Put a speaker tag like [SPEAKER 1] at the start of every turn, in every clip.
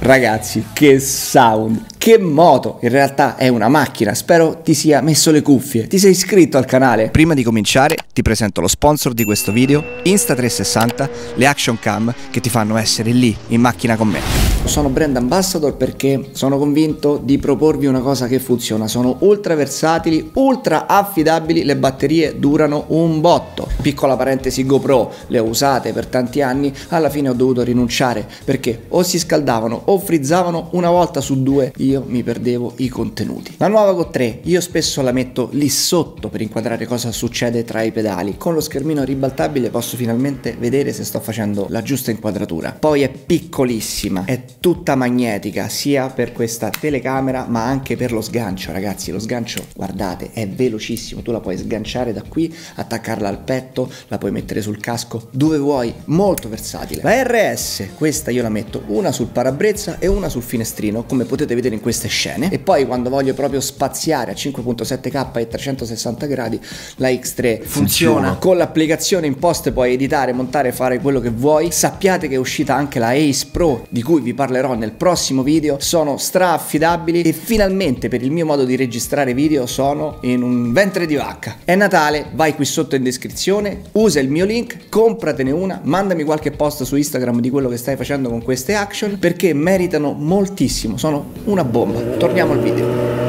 [SPEAKER 1] Ragazzi, che sound, che moto, in realtà è una macchina, spero ti sia messo le cuffie, ti sei iscritto al canale. Prima di cominciare ti presento lo sponsor di questo video, Insta360, le action cam che ti fanno essere lì in macchina con me. Sono brand ambassador perché sono convinto di proporvi una cosa che funziona, sono ultra versatili, ultra affidabili, le batterie durano un botto. Piccola parentesi GoPro, le ho usate per tanti anni, alla fine ho dovuto rinunciare perché o si scaldavano o frizzavano, una volta su due io mi perdevo i contenuti. La nuova Go 3 io spesso la metto lì sotto per inquadrare cosa succede tra i pedali, con lo schermino ribaltabile posso finalmente vedere se sto facendo la giusta inquadratura. Poi è piccolissima, è tutta magnetica sia per questa telecamera ma anche per lo sgancio. Ragazzi, lo sgancio, guardate, è velocissimo, tu la puoi sganciare da qui, attaccarla al petto, la puoi mettere sul casco, dove vuoi, molto versatile. La RS, questa io la metto una sul parabrezza e una sul finestrino, come potete vedere in queste scene, e poi quando voglio proprio spaziare a 5.7K e 360 gradi la X3 funziona. Con l'applicazione in post puoi editare, montare, fare quello che vuoi. Sappiate che è uscita anche la Ace Pro, di cui vi parlerò nel prossimo video. Sono stra affidabili e finalmente per il mio modo di registrare video sono in un ventre di vacca. È Natale, vai qui sotto in descrizione, usa il mio link, compratene una, mandami qualche post su Instagram di quello che stai facendo con queste action, perché meritano moltissimo, sono una bomba. Torniamo al video.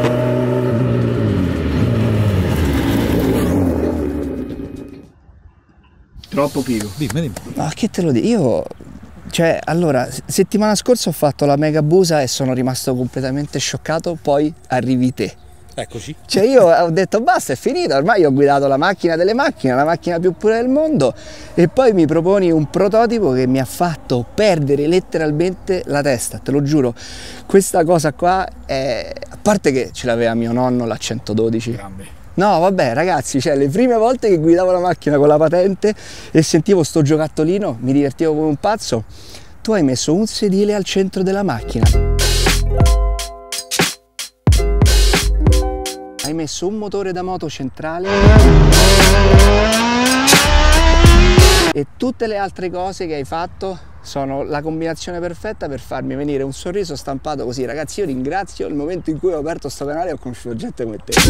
[SPEAKER 1] Troppo pigo.
[SPEAKER 2] Dimmi.
[SPEAKER 1] Ma che te lo dico? Io, cioè, allora, settimana scorsa ho fatto la mega busa e sono rimasto completamente scioccato, poi arrivi te.
[SPEAKER 2] Eccoci.
[SPEAKER 1] Cioè io ho detto basta, è finita, ormai ho guidato la macchina delle macchine, la macchina più pura del mondo, e poi mi proponi un prototipo che mi ha fatto perdere letteralmente la testa, te lo giuro. Questa cosa qua è, a parte che ce l'aveva mio nonno, la 112.
[SPEAKER 2] Grande.
[SPEAKER 1] No, vabbè ragazzi, cioè le prime volte che guidavo la macchina con la patente e sentivo sto giocattolino, mi divertivo come un pazzo. Tu hai messo un sedile al centro della macchina. Hai messo un motore da moto centrale e tutte le altre cose che hai fatto sono la combinazione perfetta per farmi venire un sorriso stampato così. Ragazzi, io ringrazio il momento in cui ho aperto sto canale e ho conosciuto gente come te.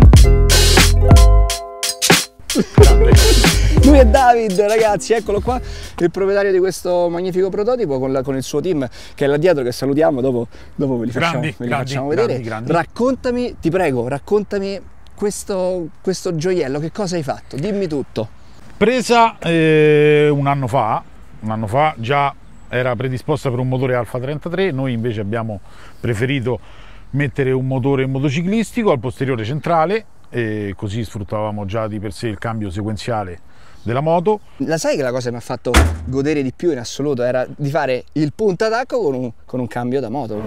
[SPEAKER 1] Lui è David, ragazzi, eccolo qua, il proprietario di questo magnifico prototipo con il suo team che è là dietro, che salutiamo, dopo ve li facciamo vedere.
[SPEAKER 2] Grandi.
[SPEAKER 1] Raccontami, ti prego, raccontami questo gioiello, che cosa hai fatto? Dimmi tutto.
[SPEAKER 2] Presa un anno fa, già era predisposta per un motore Alfa 33, noi invece abbiamo preferito mettere un motore motociclistico al posteriore centrale, e così sfruttavamo già di per sé il cambio sequenziale della moto.
[SPEAKER 1] La sai che la cosa che mi ha fatto godere di più in assoluto era di fare il punta attacco con un cambio da moto.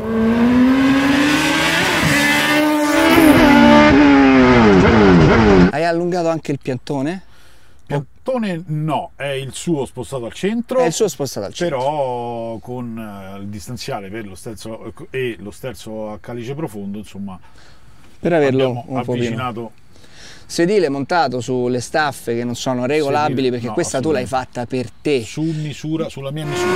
[SPEAKER 1] Hai allungato anche il piantone?
[SPEAKER 2] Piantone no, è il suo spostato al centro.
[SPEAKER 1] È il suo spostato al centro.
[SPEAKER 2] Però con il distanziale per lo sterzo e lo sterzo a calice profondo, insomma,
[SPEAKER 1] per averlo un
[SPEAKER 2] avvicinato.
[SPEAKER 1] Pochino. Sedile montato sulle staffe che non sono regolabili, sedile, perché no, questa tu l'hai fatta per te.
[SPEAKER 2] Su misura, sulla mia misura.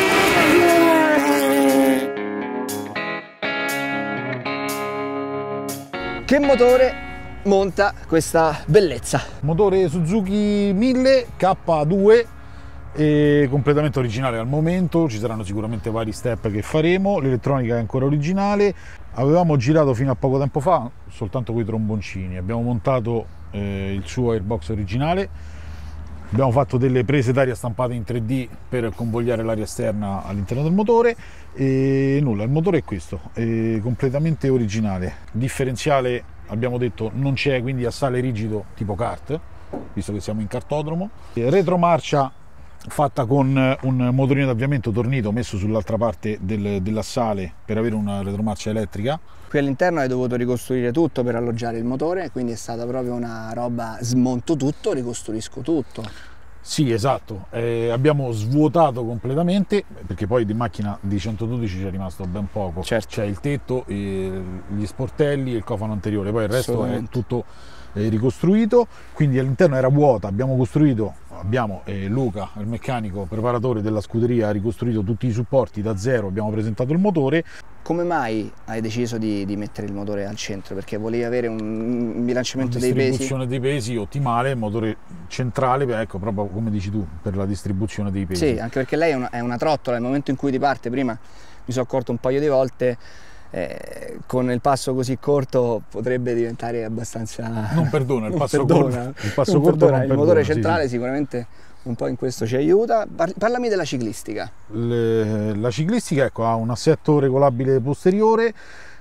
[SPEAKER 1] Che motore monta questa bellezza?
[SPEAKER 2] Motore Suzuki 1000 K2, completamente originale al momento, ci saranno sicuramente vari step che faremo, l'elettronica è ancora originale. Avevamo girato fino a poco tempo fa soltanto con i tromboncini, abbiamo montato il suo airbox originale, abbiamo fatto delle prese d'aria stampate in 3D per convogliare l'aria esterna all'interno del motore e nulla, il motore è questo, è completamente originale. Differenziale abbiamo detto non c'è, quindi assale rigido tipo kart, visto che siamo in kartodromo. Retromarcia fatta con un motorino d'avviamento tornito messo sull'altra parte dell'assale per avere una retromarcia elettrica.
[SPEAKER 1] Qui all'interno hai dovuto ricostruire tutto per alloggiare il motore, quindi è stata proprio una roba smonto tutto, ricostruisco tutto.
[SPEAKER 2] Sì, esatto, abbiamo svuotato completamente, perché poi di macchina di 112 c'è rimasto ben poco.
[SPEAKER 1] Certo.
[SPEAKER 2] C'è il tetto, gli sportelli e il cofano anteriore, poi il resto è tutto ricostruito, quindi all'interno era vuota, abbiamo costruito abbiamo Luca, il meccanico preparatore della scuderia, ha ricostruito tutti i supporti da zero, abbiamo presentato il motore.
[SPEAKER 1] Come mai hai deciso di mettere il motore al centro? Perché volevi avere un bilanciamento dei pesi?
[SPEAKER 2] Distribuzione dei pesi ottimale, motore centrale, ecco, proprio come dici tu, per la distribuzione dei pesi.
[SPEAKER 1] Sì, anche perché lei è una trottola, nel momento in cui ti parte, prima mi sono accorto un paio di volte, con il passo così corto potrebbe diventare abbastanza...
[SPEAKER 2] Non perdona, il passo corto. Il passo corto non
[SPEAKER 1] il motore
[SPEAKER 2] perdona,
[SPEAKER 1] centrale
[SPEAKER 2] sì.
[SPEAKER 1] Sicuramente un po' in questo ci aiuta. Parlami della ciclistica.
[SPEAKER 2] La ciclistica, ecco, ha un assetto regolabile posteriore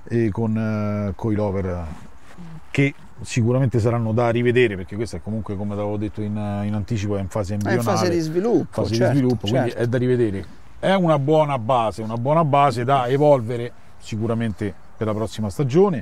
[SPEAKER 2] con coilover che sicuramente saranno da rivedere, perché questo è comunque, come avevo detto in anticipo, è in fase embrionale,
[SPEAKER 1] è in fase di sviluppo,
[SPEAKER 2] quindi è da rivedere. È una buona base da evolvere sicuramente per la prossima stagione.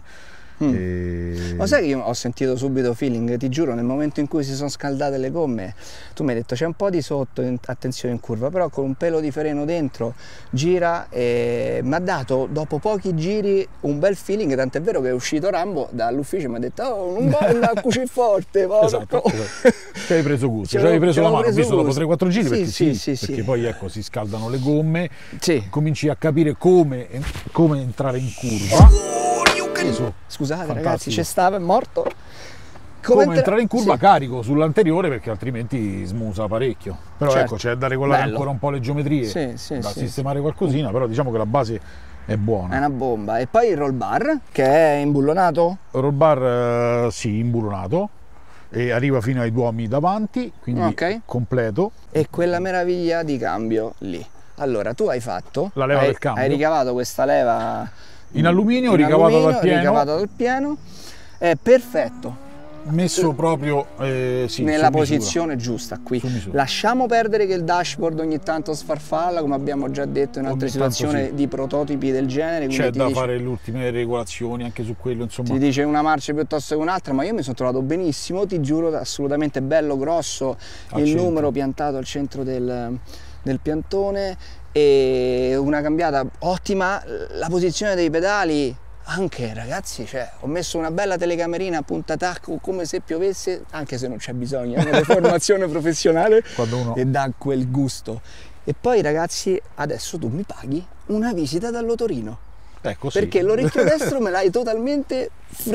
[SPEAKER 1] Ma sai che io ho sentito subito feeling, ti giuro, nel momento in cui si sono scaldate le gomme, tu mi hai detto c'è un po' di sotto, attenzione in curva, però con un pelo di freno dentro gira, e mi ha dato dopo pochi giri un bel feeling, tant'è vero che è uscito Rambo dall'ufficio e mi ha detto oh, non vai andare così forte,
[SPEAKER 2] esatto. Ci hai preso gusto, ci hai preso la mano, ho visto dopo 3-4 giri, perché poi ecco, si scaldano le gomme, cominci a capire come entrare in curva.
[SPEAKER 1] Scusate ragazzi, c'è stava, è morto.
[SPEAKER 2] Come entrare in curva carico sull'anteriore, perché altrimenti smusa parecchio. Però ecco, c'è da regolare ancora un po' le geometrie, da sistemare qualcosina, però diciamo che la base è buona. È
[SPEAKER 1] una bomba. E poi il roll bar, che è imbullonato?
[SPEAKER 2] Il roll bar sì, imbullonato, e arriva fino ai duomi davanti, quindi completo.
[SPEAKER 1] E quella meraviglia di cambio lì. Allora, tu hai fatto
[SPEAKER 2] la leva del cambio.
[SPEAKER 1] Hai ricavato questa leva
[SPEAKER 2] in alluminio, ricavato dal pieno.
[SPEAKER 1] È perfetto,
[SPEAKER 2] messo proprio
[SPEAKER 1] nella posizione giusta qui. Lasciamo perdere che il dashboard ogni tanto sfarfalla, come abbiamo già detto in altre situazioni di prototipi del genere.
[SPEAKER 2] C'è da fare le ultime regolazioni anche su quello, insomma.
[SPEAKER 1] Ti dice una marcia piuttosto che un'altra, ma io mi sono trovato benissimo, ti giuro, assolutamente bello, grosso, il numero piantato al centro del piantone, e una cambiata ottima, la posizione dei pedali anche, ragazzi, cioè, ho messo una bella telecamerina a punta tacco come se piovesse, anche se non c'è bisogno, è una formazione professionale e dà quel gusto. E poi ragazzi, adesso tu mi paghi una visita dall'Otorino, perché l'orecchio destro me l'hai totalmente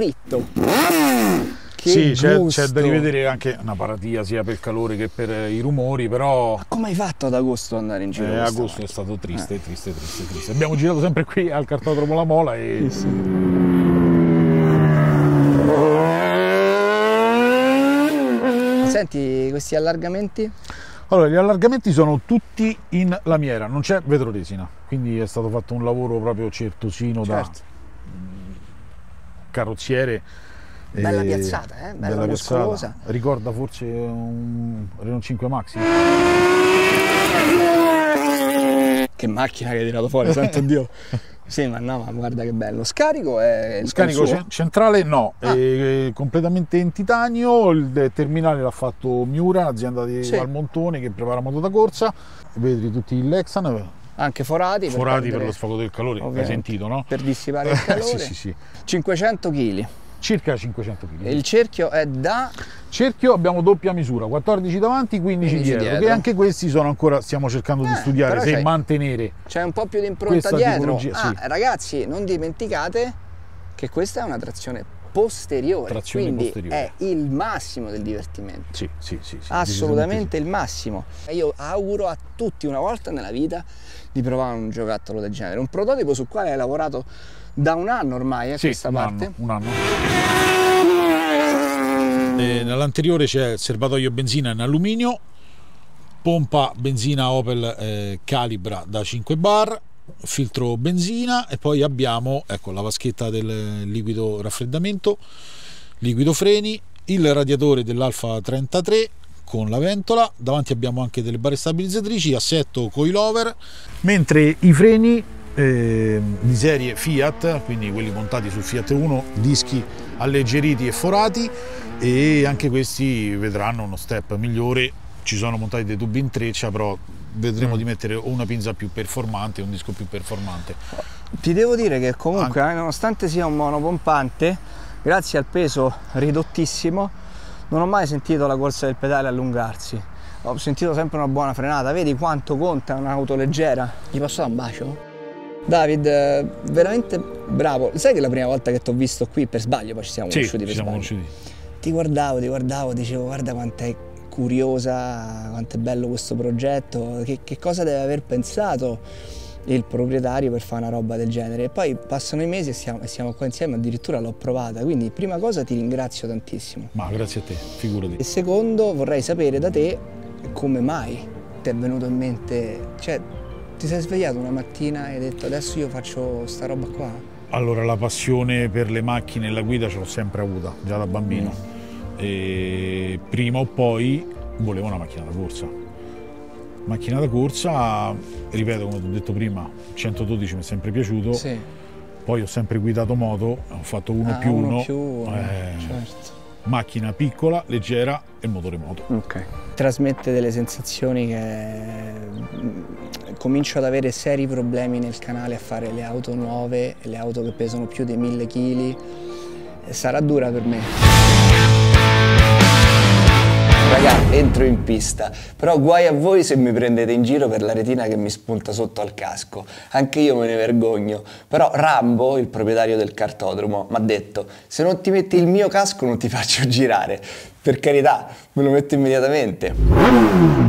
[SPEAKER 1] fritto.
[SPEAKER 2] Sì, c'è da rivedere anche una paratia sia per il calore che per i rumori, però...
[SPEAKER 1] Ma come hai fatto ad agosto ad andare in giro?
[SPEAKER 2] Agosto è stato triste. Abbiamo girato sempre qui al cartodromo La Mola e...
[SPEAKER 1] Senti, questi allargamenti?
[SPEAKER 2] Allora, gli allargamenti sono tutti in lamiera, non c'è vetroresina, quindi è stato fatto un lavoro proprio certosino da carrozziere.
[SPEAKER 1] Bella piazzata, bella muscolosa.
[SPEAKER 2] Ricorda forse un Renault 5 Maxi.
[SPEAKER 1] Che macchina che hai tirato fuori, santo Dio. Sì, ma no, ma guarda che bello. Scarico è
[SPEAKER 2] scarico centrale no, è completamente in titanio. Il terminale l'ha fatto Miura, azienda di Valmontone che prepara moto da corsa. Vedi tutti i Lexan.
[SPEAKER 1] Anche forati
[SPEAKER 2] per lo sfogo del calore, hai sentito, no?
[SPEAKER 1] Per dissipare il calore.
[SPEAKER 2] sì.
[SPEAKER 1] 500 kg.
[SPEAKER 2] Circa 500 kg.
[SPEAKER 1] E il cerchio è da?
[SPEAKER 2] Cerchio abbiamo doppia misura, 14 davanti, 15 dietro, che anche questi sono ancora, stiamo cercando di studiare se mantenere.
[SPEAKER 1] C'è un po' più di impronta dietro. Ragazzi, non dimenticate che questa è una trazione posteriore, quindi è il massimo del divertimento.
[SPEAKER 2] Sì.
[SPEAKER 1] Assolutamente il massimo. Io auguro a tutti una volta nella vita di provare un giocattolo del genere, un prototipo sul quale hai lavorato da un anno ormai, questa parte?
[SPEAKER 2] Un anno. Nell'anteriore c'è il serbatoio benzina in alluminio, pompa benzina Opel calibra da 5 bar, filtro benzina, e poi abbiamo la vaschetta del liquido raffreddamento, liquido freni, il radiatore dell'Alfa 33 con la ventola, davanti abbiamo anche delle barre stabilizzatrici, assetto coilover, mentre i freni di serie Fiat, quindi quelli montati sul Fiat Uno, dischi alleggeriti e forati, e anche questi vedranno uno step migliore. Ci sono montati dei tubi in treccia, però vedremo di mettere una pinza più performante, un disco più performante.
[SPEAKER 1] Ti devo dire che comunque nonostante sia un monopompante, grazie al peso ridottissimo non ho mai sentito la corsa del pedale allungarsi. Ho sentito sempre una buona frenata, vedi quanto conta un'auto leggera? Gli posso dare un bacio? David, veramente bravo. Sai che la prima volta che ti ho visto qui, per sbaglio, poi ci siamo conosciuti per sbaglio. Ti guardavo, dicevo guarda quanto è curiosa, quanto è bello questo progetto, che cosa deve aver pensato il proprietario per fare una roba del genere. E poi passano i mesi e siamo qua insieme, addirittura l'ho provata, quindi prima cosa ti ringrazio tantissimo.
[SPEAKER 2] Ma grazie a te, figurati.
[SPEAKER 1] E secondo, vorrei sapere da te come mai ti è venuto in mente, cioè ti sei svegliato una mattina e hai detto adesso io faccio sta roba qua?
[SPEAKER 2] Allora, la passione per le macchine e la guida ce l'ho sempre avuta, già da bambino. E prima o poi volevo una macchina da corsa. Macchina da corsa, ripeto, come ti ho detto prima, 112 mi è sempre piaciuto.
[SPEAKER 1] Sì.
[SPEAKER 2] Poi ho sempre guidato moto, ho fatto 1+1.
[SPEAKER 1] Certo.
[SPEAKER 2] Macchina piccola, leggera e motore moto.
[SPEAKER 1] Ok. Trasmette delle sensazioni che comincio ad avere seri problemi nel canale a fare le auto nuove, le auto che pesano più di 1000 kg. Sarà dura per me. Raga, entro in pista, però guai a voi se mi prendete in giro per la retina che mi spunta sotto al casco. Anche io me ne vergogno. Però Rambo, il proprietario del kartodromo, mi ha detto: se non ti metti il mio casco non ti faccio girare. Per carità, me lo metto immediatamente.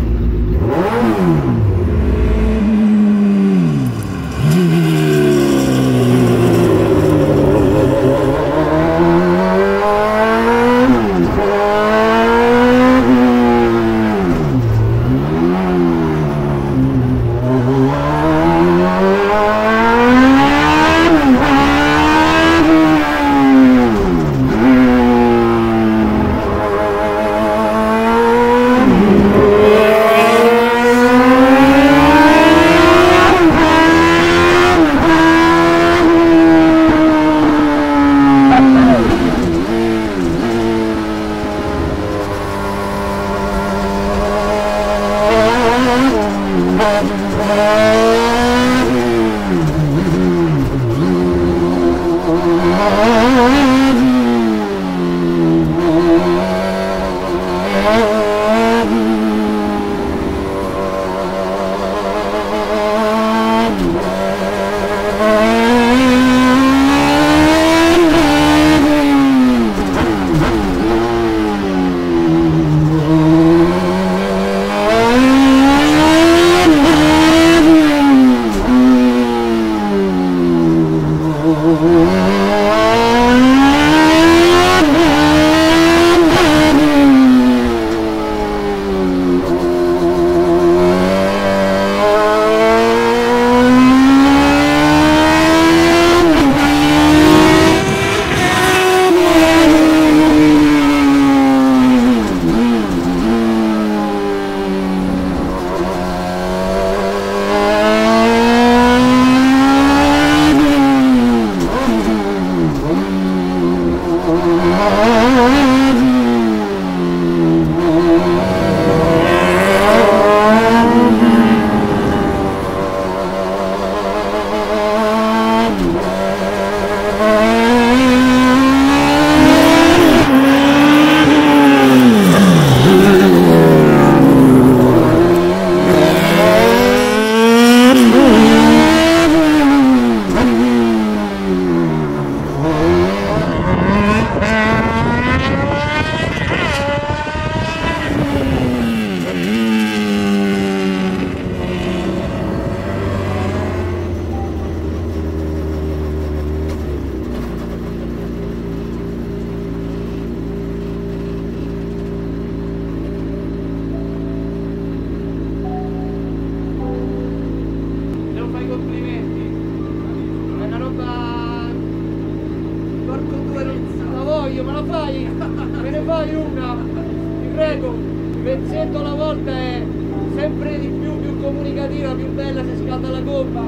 [SPEAKER 3] fai una, ti prego, il pezzetto alla volta è sempre di più comunicativa, più bella se scalda la gomma.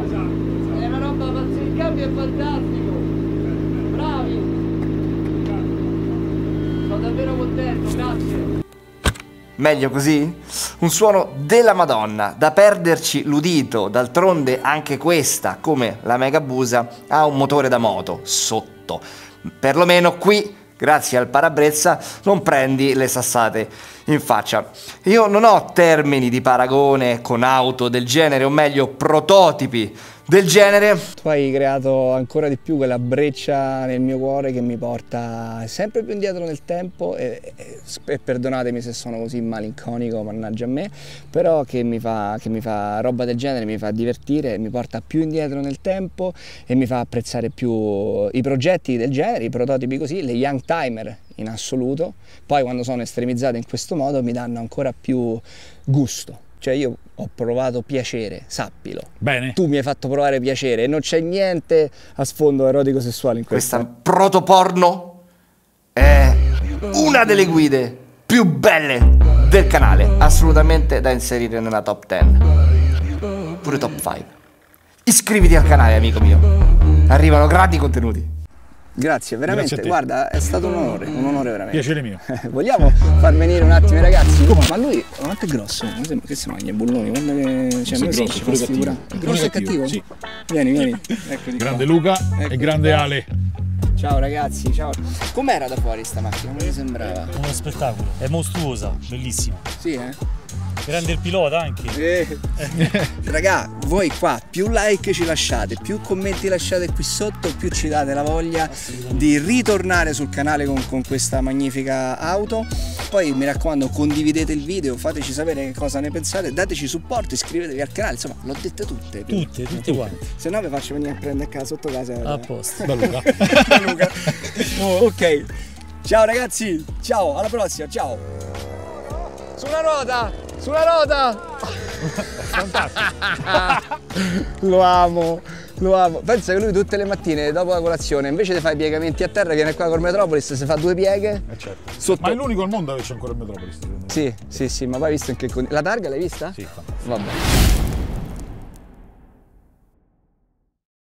[SPEAKER 3] È una roba pazzesca, il cambio è fantastico, bravi, sono davvero contento, grazie.
[SPEAKER 1] Meglio così? Un suono della Madonna, da perderci l'udito. D'altronde anche questa, come la Megabusa, ha un motore da moto sotto. Perlomeno qui grazie al parabrezza non prendi le sassate in faccia. Io non ho termini di paragone con auto del genere, o meglio prototipi del genere.
[SPEAKER 4] Tu hai creato ancora di più quella breccia nel mio cuore che mi porta sempre più indietro nel tempo e perdonatemi se sono così malinconico, mannaggia a me, però che mi fa roba del genere, mi fa divertire, mi porta più indietro nel tempo e mi fa apprezzare più i progetti del genere, i prototipi così, le young timer in assoluto. Poi quando sono estremizzate in questo modo mi danno ancora più gusto. Cioè io ho provato piacere, sappilo.
[SPEAKER 2] Bene.
[SPEAKER 4] Tu mi hai fatto provare piacere e non c'è niente a sfondo erotico sessuale in questo.
[SPEAKER 1] Questa protoporno è una delle guide più belle del canale, assolutamente da inserire nella top 10, pure top 5. Iscriviti al canale, amico mio, arrivano grandi contenuti.
[SPEAKER 4] Grazie, veramente,
[SPEAKER 2] Grazie a te.
[SPEAKER 4] guarda, è stato un onore veramente.
[SPEAKER 2] Piacere mio.
[SPEAKER 4] Vogliamo far venire un attimo i ragazzi? Ma lui quanto è grosso? Che si mangia i bulloni? Guarda che cioè, noi
[SPEAKER 2] grosso,
[SPEAKER 4] ci
[SPEAKER 2] pure
[SPEAKER 4] fa sfigurare.
[SPEAKER 2] cattivo.
[SPEAKER 4] Grosso e
[SPEAKER 2] Pure
[SPEAKER 4] cattivo?
[SPEAKER 2] cattivo, sì.
[SPEAKER 4] Vieni. Eccoti
[SPEAKER 2] Grande
[SPEAKER 4] qua.
[SPEAKER 2] Luca
[SPEAKER 4] Eccoti
[SPEAKER 2] e grande
[SPEAKER 4] qua.
[SPEAKER 2] Ale.
[SPEAKER 4] Ciao ragazzi, ciao. Com'era da fuori sta macchina? Come mi sembrava?
[SPEAKER 5] Uno spettacolo, è mostruosa, bellissima.
[SPEAKER 4] Sì, eh?
[SPEAKER 5] Grande il pilota anche.
[SPEAKER 4] Raga, voi qua più like ci lasciate, più commenti lasciate qui sotto, più ci date la voglia di ritornare sul canale con questa magnifica auto. Poi mi raccomando, condividete il video, fateci sapere che cosa ne pensate, dateci supporto, iscrivetevi al canale, insomma l'ho dette tutte.
[SPEAKER 5] Tutte quante.
[SPEAKER 4] Se no vi faccio venire a prendere casa sotto casa.
[SPEAKER 5] A posto.
[SPEAKER 2] Da Luca.
[SPEAKER 4] Da Luca. Oh, ok, ciao ragazzi, ciao, alla prossima, ciao. Sulla ruota! Sulla ruota! Lo amo, lo amo. Pensa che lui tutte le mattine dopo la colazione, invece di fare i piegamenti a terra, viene qua col Metropolis, si fa 2 pieghe.
[SPEAKER 2] Certo.
[SPEAKER 4] Sotto.
[SPEAKER 2] Ma è l'unico al mondo che c'è ancora il Metropolis.
[SPEAKER 4] Sì, ma poi hai visto in che condizione? La targa l'hai vista?
[SPEAKER 2] Sì.
[SPEAKER 4] Vabbè.